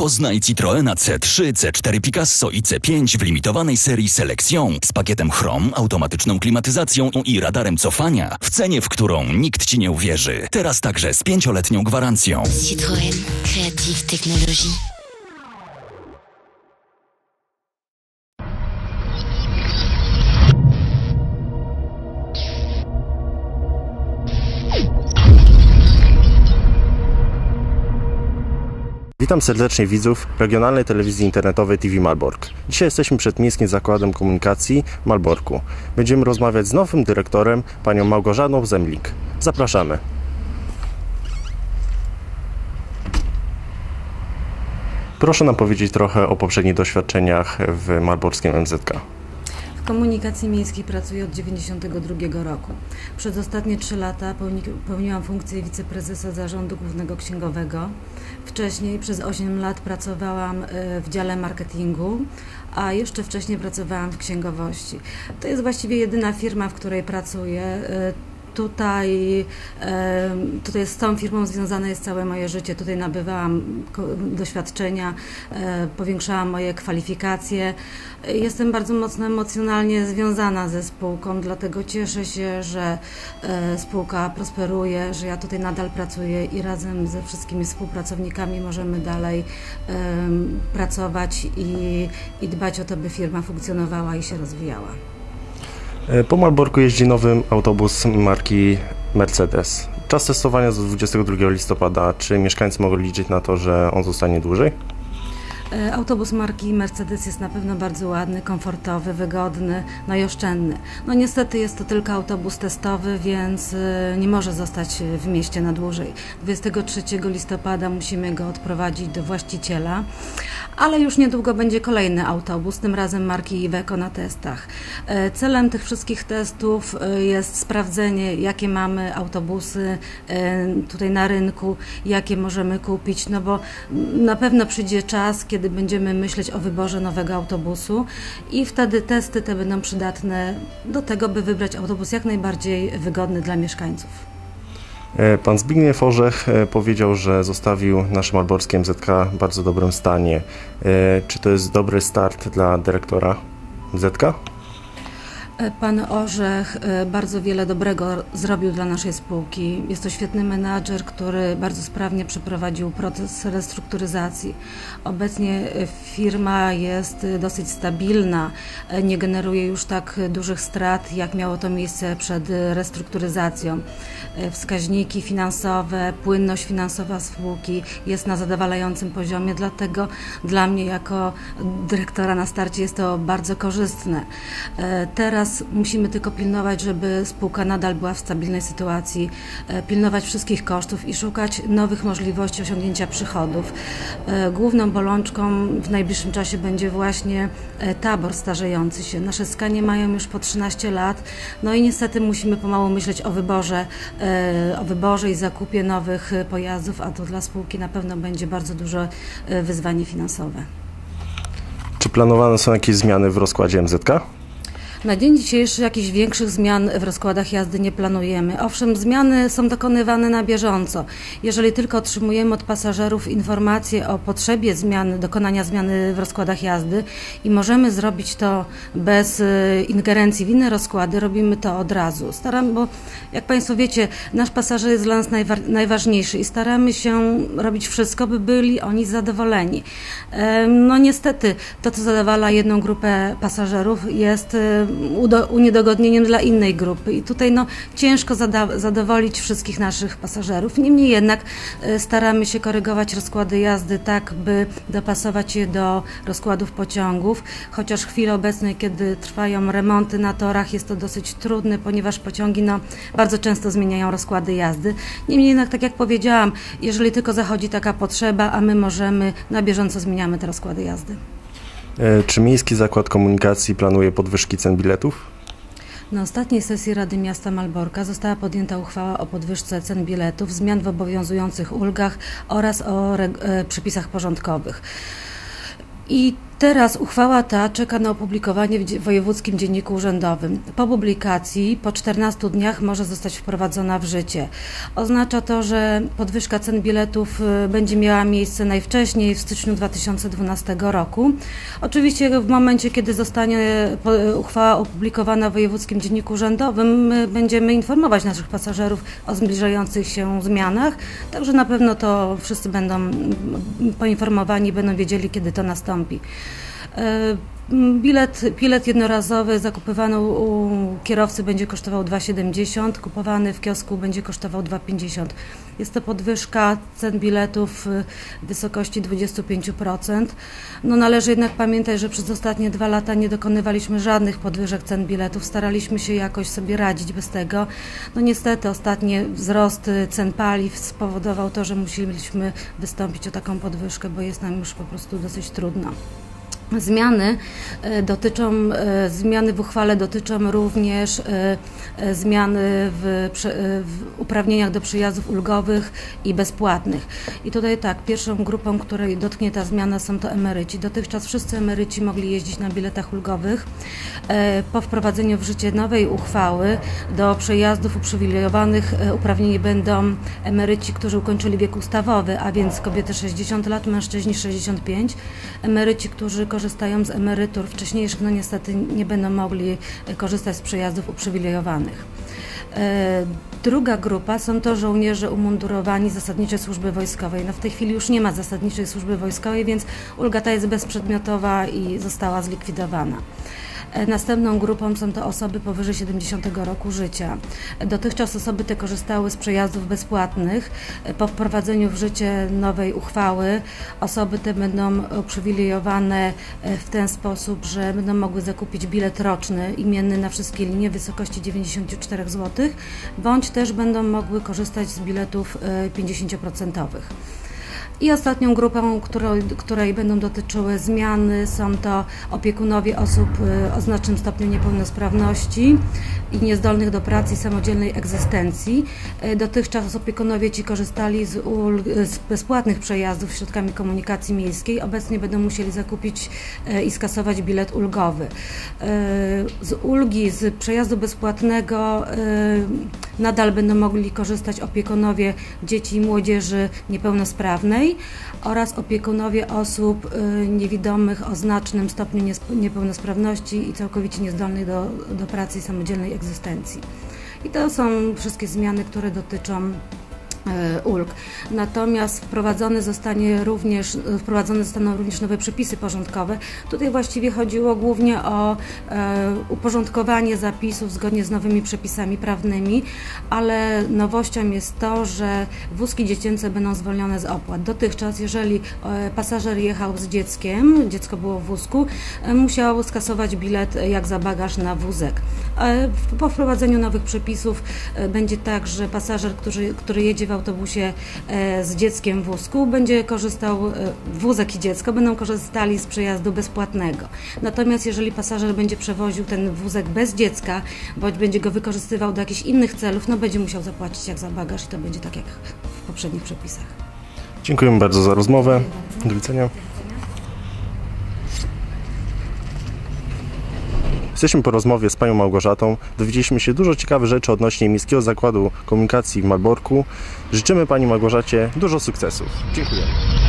Poznaj Citroena C3, C4 Picasso i C5 w limitowanej serii Selection z pakietem Chrom, automatyczną klimatyzacją i radarem cofania w cenie, w którą nikt Ci nie uwierzy. Teraz także z 5-letnią gwarancją. Citroën. Creative Technologie. Witam serdecznie widzów regionalnej telewizji internetowej TV Malbork. Dzisiaj jesteśmy przed Miejskim Zakładem Komunikacji w Malborku. Będziemy rozmawiać z nowym dyrektorem, panią Małgorzatą Zemlik. Zapraszamy. Proszę nam powiedzieć trochę o poprzednich doświadczeniach w malborskim MZK. W komunikacji miejskiej pracuję od 1992 roku. Przez ostatnie 3 lata pełniłam funkcję wiceprezesa Zarządu Głównego Księgowego. Wcześniej przez 8 lat pracowałam w dziale marketingu, a jeszcze wcześniej pracowałam w księgowości. To jest właściwie jedyna firma, w której pracuję. Tutaj z tą firmą związane jest całe moje życie. Tutaj nabywałam doświadczenia, powiększałam moje kwalifikacje. Jestem bardzo mocno emocjonalnie związana ze spółką, dlatego cieszę się, że spółka prosperuje, że ja tutaj nadal pracuję i razem ze wszystkimi współpracownikami możemy dalej pracować i dbać o to, by firma funkcjonowała i się rozwijała. Po Malborku jeździ nowy autobus marki Mercedes. Czas testowania z 22 listopada. Czy mieszkańcy mogą liczyć na to, że on zostanie dłużej? Autobus marki Mercedes jest na pewno bardzo ładny, komfortowy, wygodny, no i oszczędny. No niestety jest to tylko autobus testowy, więc nie może zostać w mieście na dłużej. 23 listopada musimy go odprowadzić do właściciela, ale już niedługo będzie kolejny autobus, tym razem marki Iveco na testach. Celem tych wszystkich testów jest sprawdzenie, jakie mamy autobusy tutaj na rynku, jakie możemy kupić, no bo na pewno przyjdzie czas, kiedy będziemy myśleć o wyborze nowego autobusu i wtedy testy te będą przydatne do tego, by wybrać autobus jak najbardziej wygodny dla mieszkańców. Pan Zbigniew Orzech powiedział, że zostawił nasze malborskie MZK w bardzo dobrym stanie. Czy to jest dobry start dla dyrektora MZK? Pan Orzech bardzo wiele dobrego zrobił dla naszej spółki. Jest to świetny menadżer, który bardzo sprawnie przeprowadził proces restrukturyzacji. Obecnie firma jest dosyć stabilna, nie generuje już tak dużych strat, jak miało to miejsce przed restrukturyzacją. Wskaźniki finansowe, płynność finansowa spółki jest na zadowalającym poziomie, dlatego dla mnie jako dyrektora na starcie jest to bardzo korzystne. Teraz musimy tylko pilnować, żeby spółka nadal była w stabilnej sytuacji, pilnować wszystkich kosztów i szukać nowych możliwości osiągnięcia przychodów. Główną bolączką w najbliższym czasie będzie właśnie tabor starzejący się. Nasze skanie mają już po 13 lat, no i niestety musimy pomału myśleć o wyborze i zakupie nowych pojazdów, a to dla spółki na pewno będzie bardzo duże wyzwanie finansowe. Czy planowane są jakieś zmiany w rozkładzie MZK? Na dzień dzisiejszy jakichś większych zmian w rozkładach jazdy nie planujemy. Owszem, zmiany są dokonywane na bieżąco. Jeżeli tylko otrzymujemy od pasażerów informacje o potrzebie dokonania zmiany w rozkładach jazdy i możemy zrobić to bez ingerencji w inne rozkłady, robimy to od razu. Bo jak Państwo wiecie, nasz pasażer jest dla nas najważniejszy i staramy się robić wszystko, by byli oni zadowoleni. No niestety to, co zadowala jedną grupę pasażerów, jest uniedogodnieniem dla innej grupy i tutaj ciężko zadowolić wszystkich naszych pasażerów. Niemniej jednak staramy się korygować rozkłady jazdy tak, by dopasować je do rozkładów pociągów, chociaż w chwili obecnej, kiedy trwają remonty na torach, jest to dosyć trudne, ponieważ pociągi bardzo często zmieniają rozkłady jazdy. Niemniej jednak, tak jak powiedziałam, jeżeli tylko zachodzi taka potrzeba, a my możemy, na bieżąco zmieniamy te rozkłady jazdy. Czy Miejski Zakład Komunikacji planuje podwyżki cen biletów? Na ostatniej sesji Rady Miasta Malborka została podjęta uchwała o podwyżce cen biletów, zmian w obowiązujących ulgach oraz o przepisach porządkowych. I Teraz uchwała ta czeka na opublikowanie w Wojewódzkim Dzienniku Urzędowym. Po publikacji, po 14 dniach może zostać wprowadzona w życie. Oznacza to, że podwyżka cen biletów będzie miała miejsce najwcześniej w styczniu 2012 roku. Oczywiście w momencie, kiedy zostanie uchwała opublikowana w Wojewódzkim Dzienniku Urzędowym, będziemy informować naszych pasażerów o zbliżających się zmianach, także na pewno to wszyscy będą poinformowani, będą wiedzieli, kiedy to nastąpi. Bilet jednorazowy zakupywany u kierowcy będzie kosztował 2,70, kupowany w kiosku będzie kosztował 2,50. Jest to podwyżka cen biletów w wysokości 25%. Należy jednak pamiętać, że przez ostatnie 2 lata nie dokonywaliśmy żadnych podwyżek cen biletów. Staraliśmy się jakoś sobie radzić bez tego. Niestety ostatni wzrost cen paliw spowodował to, że musieliśmy wystąpić o taką podwyżkę, bo jest nam już po prostu dosyć trudno. Zmiany w uchwale dotyczą również zmiany w uprawnieniach do przejazdów ulgowych i bezpłatnych. I tutaj tak, pierwszą grupą, której dotknie ta zmiana, są to emeryci. Dotychczas wszyscy emeryci mogli jeździć na biletach ulgowych. Po wprowadzeniu w życie nowej uchwały do przejazdów uprzywilejowanych uprawnieni będą emeryci, którzy ukończyli wiek ustawowy, a więc kobiety 60 lat, mężczyźni 65. Emeryci, którzy korzystają z emerytur wcześniejszych, niestety nie będą mogli korzystać z przejazdów uprzywilejowanych. Druga grupa są to żołnierze umundurowani zasadniczej służby wojskowej. W tej chwili już nie ma zasadniczej służby wojskowej, więc ulga ta jest bezprzedmiotowa i została zlikwidowana. Następną grupą są to osoby powyżej 70 roku życia. Dotychczas osoby te korzystały z przejazdów bezpłatnych. Po wprowadzeniu w życie nowej uchwały osoby te będą uprzywilejowane w ten sposób, że będą mogły zakupić bilet roczny imienny na wszystkie linie w wysokości 94 zł, bądź też będą mogły korzystać z biletów 50%. I ostatnią grupą, której będą dotyczyły zmiany, są to opiekunowie osób o znacznym stopniu niepełnosprawności i niezdolnych do pracy i samodzielnej egzystencji. Dotychczas opiekunowie ci korzystali z bezpłatnych przejazdów środkami komunikacji miejskiej. Obecnie będą musieli zakupić i skasować bilet ulgowy. Z przejazdu bezpłatnego nadal będą mogli korzystać opiekunowie dzieci i młodzieży niepełnosprawnej oraz opiekunowie osób niewidomych o znacznym stopniu niepełnosprawności i całkowicie niezdolnych do pracy i samodzielnej egzystencji. I to są wszystkie zmiany, które dotyczą ulg. Natomiast wprowadzone zostaną również nowe przepisy porządkowe. Tutaj właściwie chodziło głównie o uporządkowanie zapisów zgodnie z nowymi przepisami prawnymi, ale nowością jest to, że wózki dziecięce będą zwolnione z opłat. Dotychczas, jeżeli pasażer jechał z dzieckiem, dziecko było w wózku, musiał skasować bilet jak za bagaż na wózek. Po wprowadzeniu nowych przepisów będzie tak, że pasażer, który jedzie w autobusie z dzieckiem w wózku, będzie korzystał, wózek i dziecko będą korzystali z przejazdu bezpłatnego. Natomiast jeżeli pasażer będzie przewoził ten wózek bez dziecka, bądź będzie go wykorzystywał do jakichś innych celów, będzie musiał zapłacić jak za bagaż i to będzie tak jak w poprzednich przepisach. Dziękujemy bardzo za rozmowę. Do widzenia. Jesteśmy po rozmowie z panią Małgorzatą. Dowiedzieliśmy się dużo ciekawych rzeczy odnośnie Miejskiego Zakładu Komunikacji w Malborku. Życzymy pani Małgorzacie dużo sukcesów. Dziękuję.